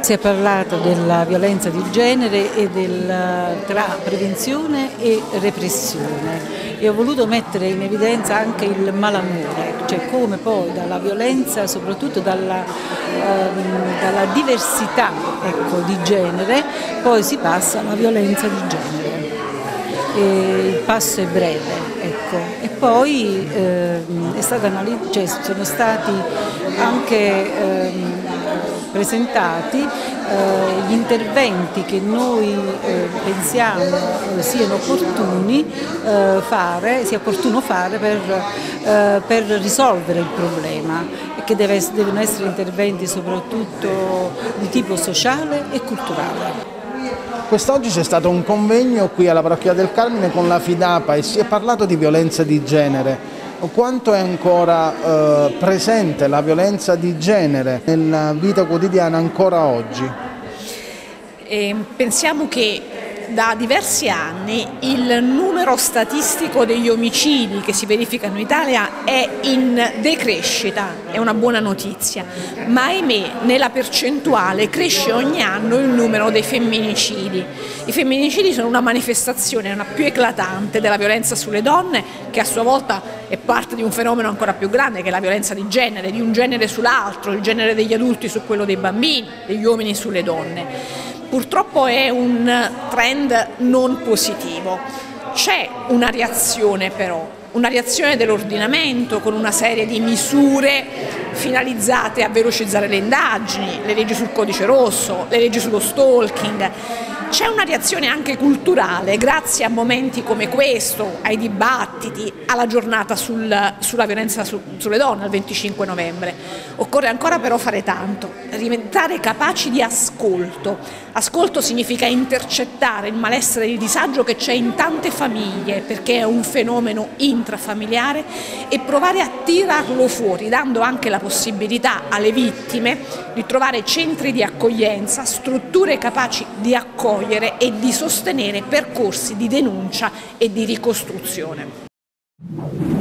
Si è parlato della violenza di genere e tra prevenzione e repressione e ho voluto mettere in evidenza anche il malamore, cioè come poi dalla violenza, soprattutto dalla diversità, ecco, di genere, poi si passa alla violenza di genere. Il passo è breve, ecco. E poi sono stati anche presentati gli interventi che noi pensiamo sia opportuno fare per risolvere il problema, e che devono essere interventi soprattutto di tipo sociale e culturale. Quest'oggi c'è stato un convegno qui alla Parrocchia del Carmine con la Fidapa e si è parlato di violenza di genere. Quanto è ancora presente la violenza di genere nella vita quotidiana ancora oggi? Pensiamo che da diversi anni il numero statistico degli omicidi che si verificano in Italia è in decrescita, è una buona notizia, ma ahimè nella percentuale cresce ogni anno il numero dei femminicidi. I femminicidi sono una manifestazione, una più eclatante della violenza sulle donne, che a sua volta è parte di un fenomeno ancora più grande che è la violenza di genere, di un genere sull'altro, il genere degli adulti su quello dei bambini, degli uomini sulle donne. Purtroppo è un trend non positivo. C'è una reazione però, una reazione dell'ordinamento con una serie di misure finalizzate a velocizzare le indagini, le leggi sul codice rosso, le leggi sullo stalking. C'è una reazione anche culturale, grazie a momenti come questo, ai dibattiti, alla giornata sulla violenza sulle donne, il 25 novembre. Occorre ancora però fare tanto, diventare capaci di ascolto. Ascolto significa intercettare il malessere e il disagio che c'è in tante famiglie, perché è un fenomeno intrafamiliare, e provare a tirarlo fuori, dando anche la possibilità alle vittime di trovare centri di accoglienza, strutture capaci di accogliere e di sostenere percorsi di denuncia e di ricostruzione.